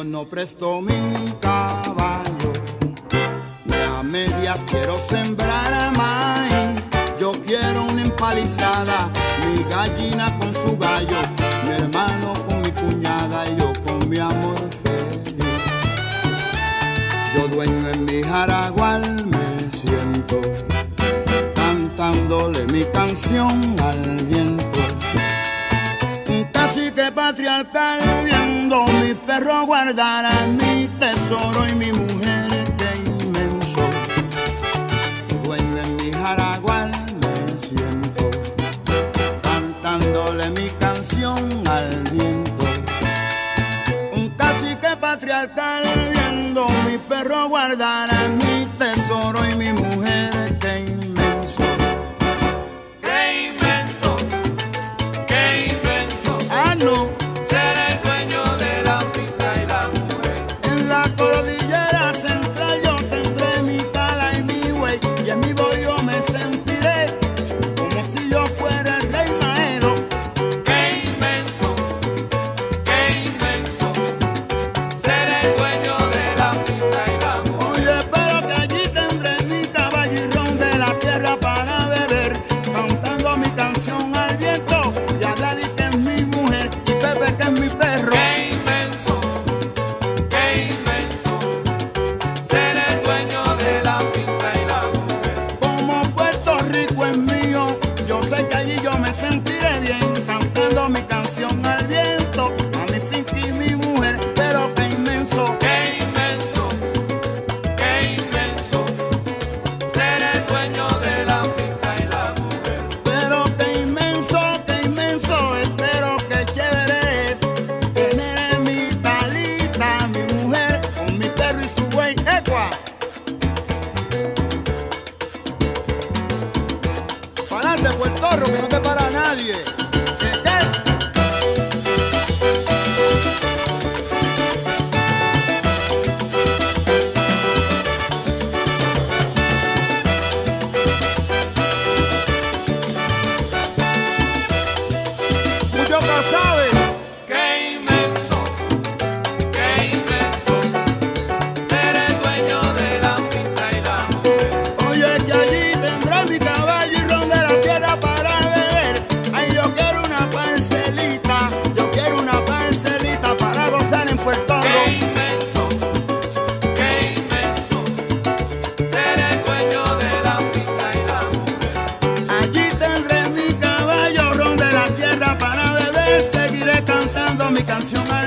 no presto mi caballo, ni a medias quiero sembrar maíz. Yo quiero una empalizada, mi gallina con su gallo, mi hermano con mi cuñada y yo con mi amor feliz. Yo dueño en mi jaragual me siento, cantándole mi canción al viento. Un cacique patriarcal viendo mi perro guardar a mi tesoro y mi mujer, qué inmenso. Dueño en mi jaragual me siento, cantándole mi canción al viento. Un cacique patriarcal viendo mi perro guardar a mi tesoro y mi mujer, qué inmenso. Qué inmenso, qué inmenso. Ah, no. Ser el dueño de la finca y la mujer. En la cordillera central yo tendré mi tala y mi buey, y en mi bollo me sentiré como si yo fuera el rey Maero. Qué inmenso, ser el dueño de la finca y la mujer. Oye, pero que allí tendré mi caballo y ron de la tierra para beber, cantando mi canción al viento, y a Gladys que es mi mujer y Pepe que es mi perro. Qué inmenso, ser el dueño de la finca y la mujer. Como Puerto Rico es mío, yo sé que allí yo me sentiré bien, cantando mi canción al viento, a mi finca y mi mujer. Pero qué inmenso, Qué inmenso, ser el dueño de la finca y la mujer. pero qué inmenso, espero que chévere es tener mi talita, mi mujer, con mi perro y su buey. ¡Ecua! Pa'lante, Puerto Rico, que no te para nadie. ¿Qué? Mucho que sabe. Qué inmenso, ser el dueño de la finca y la mujer. Oye, que allí tendré mi caballo y ron de la tierra para beber. Ay, yo quiero una parcelita para gozar en Puerto Qué Rico. inmenso, ser el dueño de la finca y la mujer. Allí tendré mi caballo, ron de la tierra para beber. Seguiré cantando mi canción al